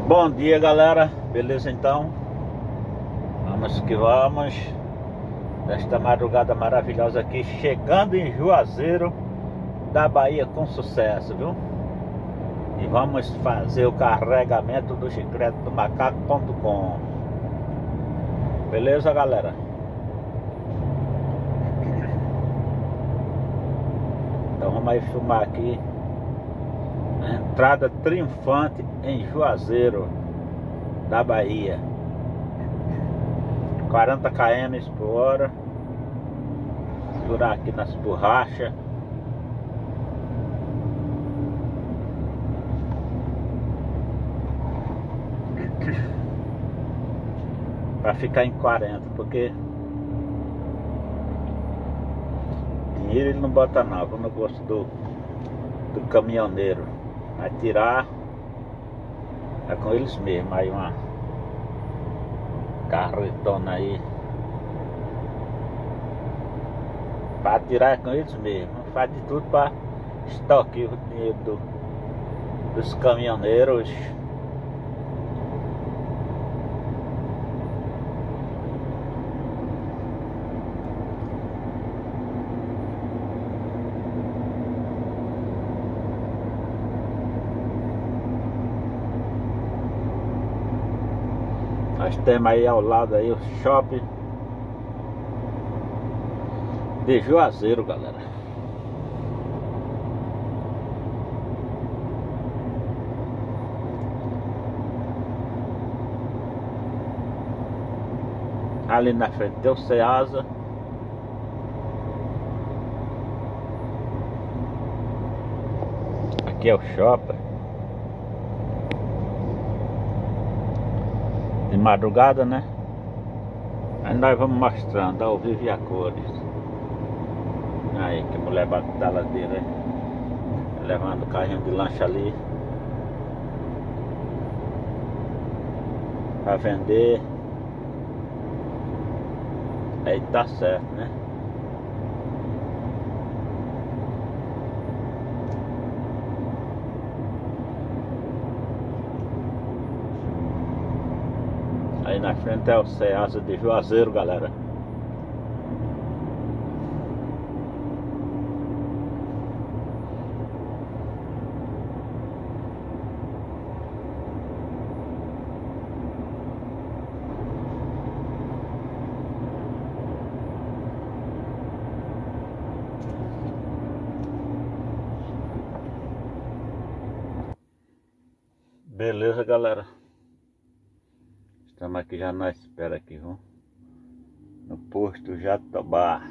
Bom dia, galera, beleza? Então vamos que vamos nesta madrugada maravilhosa aqui, chegando em Juazeiro da Bahia com sucesso, viu? E vamos fazer o carregamento do chiclete do macaco.com. Beleza, galera? Então vamos aí filmar aqui a entrada triunfante em Juazeiro da Bahia. 40 km por hora. Segurar aqui nas borrachas. Para ficar em 40, porque dinheiro ele não bota não. Como eu gosto do caminhoneiro, vai tirar é com eles mesmo. Aí uma carretona aí para tirar é com eles mesmo. Faz de tudo para estoquear o dinheiro dos caminhoneiros. Nós temos aí ao lado aí o shopping de Juazeiro, galera. Ali na frente tem o Ceasa. Aqui é o shopping. De madrugada, né? Aí nós vamos mostrando ao vivo e a cores. Aí que mulher bate da ladeira, hein? Levando o carrinho de lancha ali pra vender. Aí tá certo, né? Aí na frente é o Ceasa de Juazeiro, galera. Beleza, galera. Estamos aqui já na espera aqui, viu? No posto Jatobá.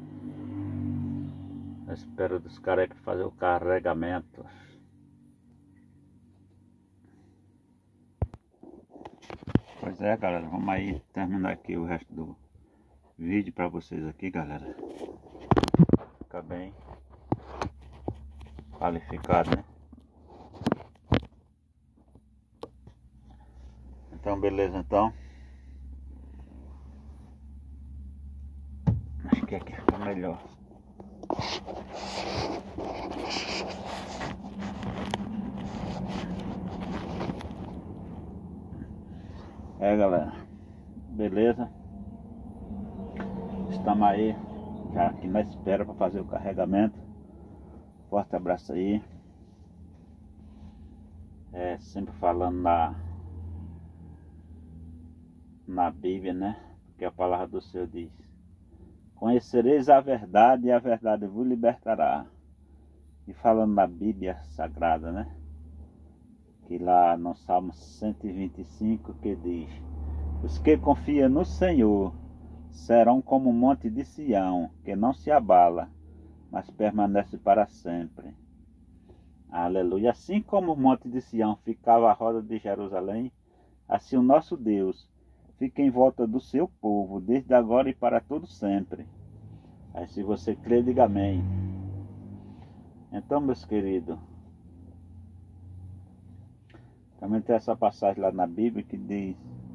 Na espera dos caras aí para fazer o carregamento. Pois é, galera, vamos aí terminar aqui o resto do vídeo para vocês aqui, galera. Fica bem qualificado, né? Então, beleza, então. Acho que aqui fica melhor. É, galera, beleza? Estamos aí já aqui na espera para fazer o carregamento. Forte abraço aí. Sempre falando na Bíblia, né? Porque a palavra do Senhor diz: conhecereis a verdade e a verdade vos libertará. E falando na Bíblia Sagrada, né? Que lá no Salmo 125 que diz: os que confiam no Senhor serão como o monte de Sião, que não se abala, mas permanece para sempre. Aleluia. Assim como o monte de Sião ficava à roda de Jerusalém, assim o nosso Deus fica em volta do seu povo, desde agora e para todo sempre. Aí se você crê, diga amém. Então, meus queridos, também tem essa passagem lá na Bíblia que diz: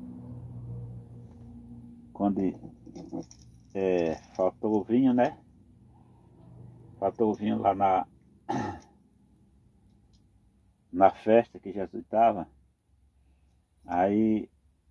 quando faltou o vinho, né? Faltou o vinho lá na festa que Jesus estava. Aí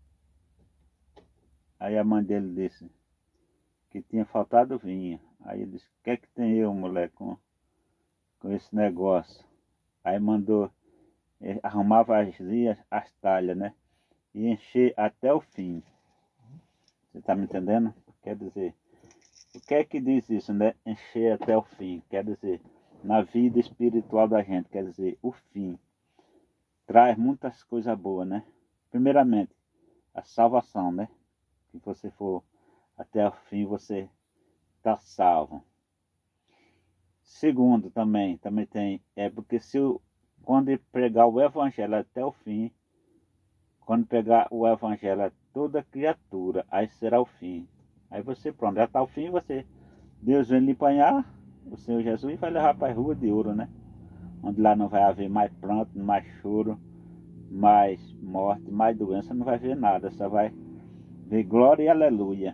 a mãe dele disse que tinha faltado vinho. Aí ele disse, o que é que tem eu, moleque, com esse negócio? Aí mandou arrumar vazia as talhas, né? E encher até o fim. Você está me entendendo? Quer dizer, o que é que diz isso, né? Encher até o fim. Quer dizer, na vida espiritual da gente, quer dizer, o fim. Traz muitas coisas boas, né? Primeiramente, a salvação, né? Se você for até o fim, você está salvo. Segundo, também tem, porque quando pregar o evangelho até o fim, quando pegar o evangelho a toda criatura, aí será o fim. Aí você, pronto, já está o fim, Deus vem lhe apanhar, o Senhor Jesus vai levar para a rua de ouro, né? Onde lá não vai haver mais pranto, mais choro, mais morte, mais doença, não vai ver nada, só vai ver glória e aleluia.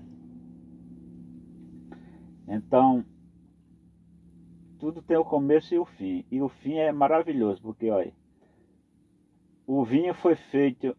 Então, tudo tem o começo e o fim. E o fim é maravilhoso, porque olha, o vinho foi feito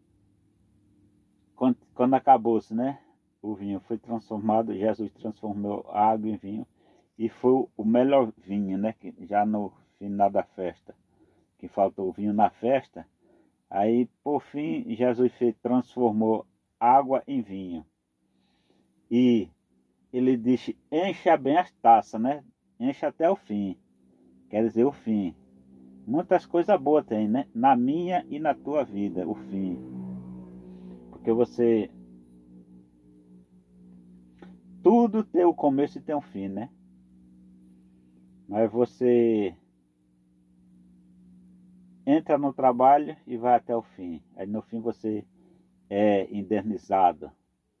quando acabou-se, né? O vinho foi transformado, Jesus transformou a água em vinho e foi o melhor vinho, né? Que já no final da festa, que faltou o vinho na festa, aí por fim Jesus transformou água em vinho. E ele disse, encha bem as taças, né? Encha até o fim. Quer dizer, o fim. Muitas coisas boas tem, né? Na minha e na tua vida, o fim. Porque tudo tem o começo e tem um fim, né? Mas você entra no trabalho e vai até o fim. Aí no fim você é indenizado.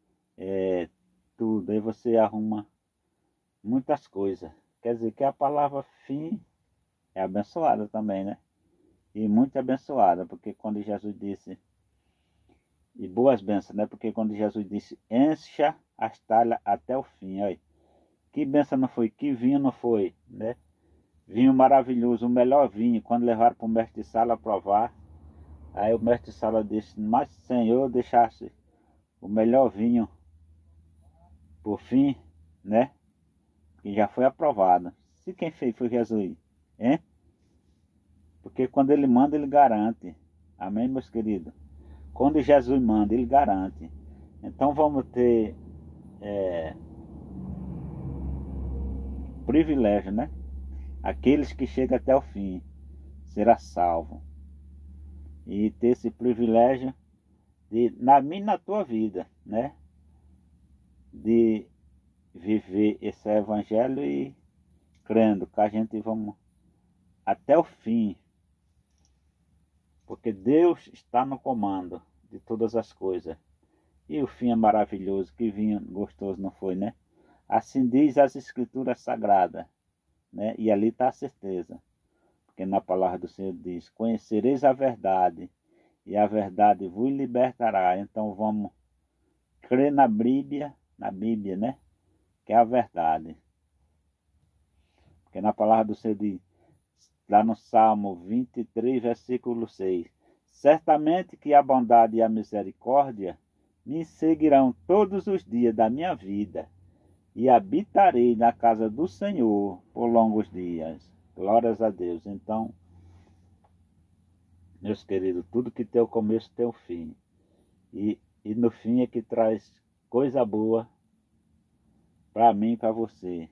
Tudo. Aí você arruma muitas coisas. Quer dizer que a palavra fim é abençoada também, né? E muito abençoada, porque quando Jesus disse, e boas bênçãos, né? Porque quando Jesus disse, encha as talhas até o fim, olha. Que bênção não foi, que vinho não foi, né? Vinho maravilhoso, o melhor vinho, quando levaram para o mestre de sala provar, aí o mestre de sala disse, mas Senhor, deixasse o melhor vinho por fim, né? Que já foi aprovado. Se quem fez foi Jesus, hein? Porque quando ele manda, ele garante. Amém, meus queridos? Quando Jesus manda, ele garante. Então vamos ter privilégio, né? Aqueles que chegam até o fim será salvo. E ter esse privilégio de, na minha e na tua vida, né? De viver esse evangelho e crendo que a gente vamos até o fim. Porque Deus está no comando de todas as coisas. E o fim é maravilhoso, que vinho gostoso não foi, né? Assim diz as escrituras sagradas, né? E ali está a certeza. Porque na palavra do Senhor diz, conhecereis a verdade, e a verdade vos libertará. Então vamos crer na Bíblia, né? Que é a verdade. Porque na palavra do Senhor diz, lá no Salmo 23, versículo 6, certamente que a bondade e a misericórdia me seguirão todos os dias da minha vida, e habitarei na casa do Senhor por longos dias. Glórias a Deus. Então, meus queridos, tudo que tem o começo tem o fim. E no fim é que traz coisa boa para mim e para você.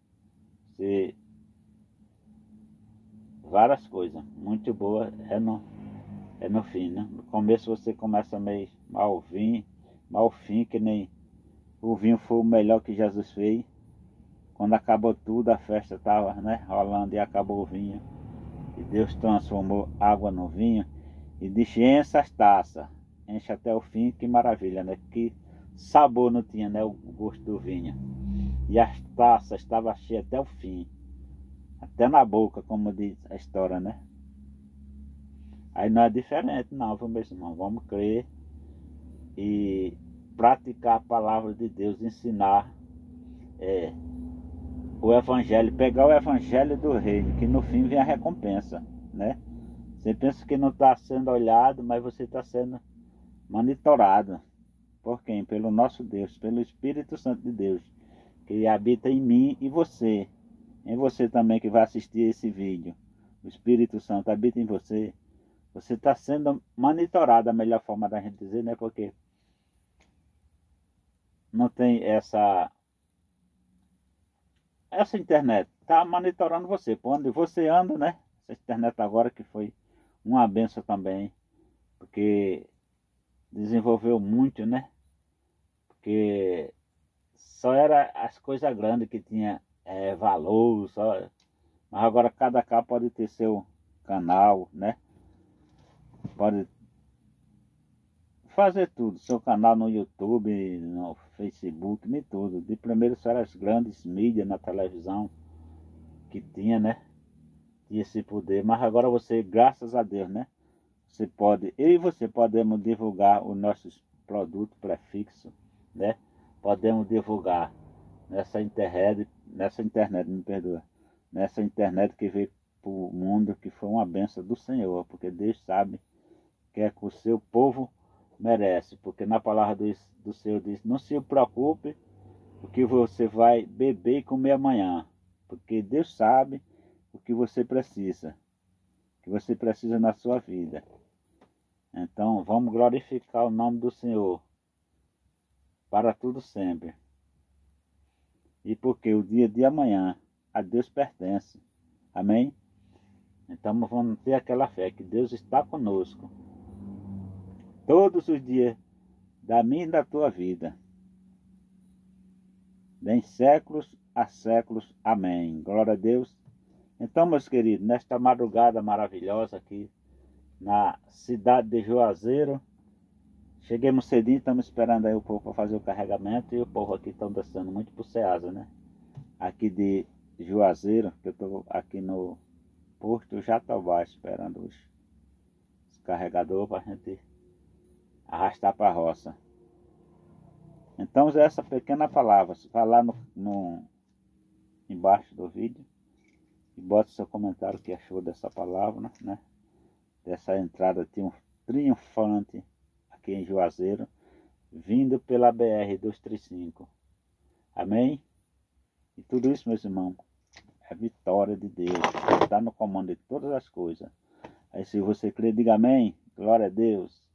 Várias coisas. Muito boa é no fim, né? No começo você começa meio mal fim, que nem o vinho foi o melhor que Jesus fez. Quando acabou tudo, a festa estava, né, rolando e acabou o vinho. E Deus transformou água no vinho e disse, enche as taças, enche até o fim, que maravilha, né? Que sabor não tinha, né, o gosto do vinho. E as taças estavam cheias até o fim, até na boca, como diz a história, né? Aí não é diferente não, meus irmãos, vamos crer e praticar a palavra de Deus, ensinar o evangelho, pegar o evangelho do reino, que no fim vem a recompensa, né? Você pensa que não está sendo olhado, mas você está sendo monitorado. Por quem? Pelo nosso Deus, pelo Espírito Santo de Deus, que habita em mim e você. Em você também que vai assistir esse vídeo. O Espírito Santo habita em você. Você está sendo monitorado, a melhor forma da gente dizer, né? Porque não tem essa internet. Está monitorando você, por onde você anda, né? Essa internet agora que foi uma benção também. Porque desenvolveu muito, né? Porque só era as coisas grandes que tinha valor, só. Mas agora cada cá pode ter seu canal, né? Pode fazer tudo, seu canal no YouTube, no Facebook, nem tudo. De primeiro só eram as grandes mídias na televisão que tinha, né? Tinha esse poder, mas agora você, graças a Deus, né? Você pode, eu e você podemos divulgar os nossos produtos prefixos, né? Podemos divulgar nessa internet, me perdoa, nessa internet que veio para o mundo, que foi uma benção do Senhor, porque Deus sabe que é que o seu povo merece, porque na palavra do Senhor diz, não se preocupe o que você vai beber e comer amanhã, porque Deus sabe o que você precisa na sua vida. Então vamos glorificar o nome do Senhor para tudo sempre. E porque o dia de amanhã a Deus pertence. Amém? Então vamos ter aquela fé que Deus está conosco todos os dias da minha e da tua vida. Nem séculos a séculos. Amém. Glória a Deus. Então, meus queridos, nesta madrugada maravilhosa aqui na cidade de Juazeiro, cheguemos cedinho, estamos esperando aí o povo para fazer o carregamento, e o povo aqui estão descendo muito para o Ceasa, né? Aqui de Juazeiro, que eu estou aqui no Porto Jatobá esperando os carregadores para a gente arrastar para a roça. Então, essa pequena palavra, falar embaixo do vídeo e bota seu comentário o que achou dessa palavra, né? Dessa entrada triunfante aqui em Juazeiro, vindo pela BR-235. Amém? E tudo isso, meus irmãos, é vitória de Deus, que está no comando de todas as coisas. Aí se você crê, diga amém, glória a Deus.